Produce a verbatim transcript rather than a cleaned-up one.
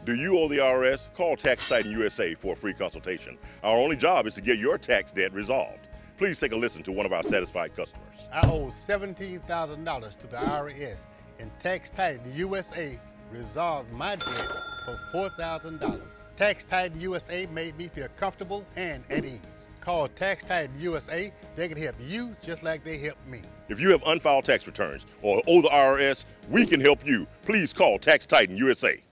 Do you owe the I R S? Call Taxx Titan U S A for a free consultation. Our only job is to get your tax debt resolved. Please take a listen to one of our satisfied customers. I owe seventeen thousand dollars to the I R S, and Taxx Titan U S A resolved my debt for four thousand dollars. Taxx Titan U S A made me feel comfortable and at ease. Call Taxx Titan U S A. They can help you just like they helped me. If you have unfiled tax returns or owe the I R S, we can help you. Please call Taxx Titan U S A.